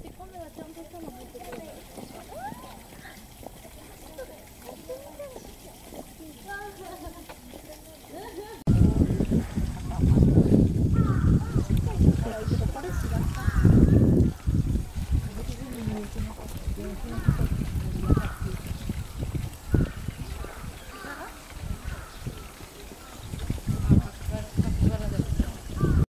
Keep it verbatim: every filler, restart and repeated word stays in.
カメラちゃんとしたの入ってくる。これ